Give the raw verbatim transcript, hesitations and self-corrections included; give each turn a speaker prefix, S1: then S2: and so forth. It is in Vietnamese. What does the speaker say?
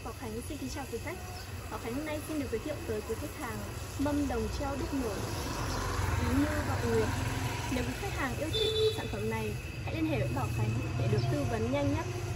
S1: Bảo Khánh xin kính chào quý khách. Bảo Khánh hôm nay xin được giới thiệu tới quý khách hàng mâm đồng treo đúc nổi Ý Như Vọng Nguyệt. Nếu quý khách hàng yêu thích sản phẩm này, hãy liên hệ với Bảo Khánh để được tư vấn nhanh nhất.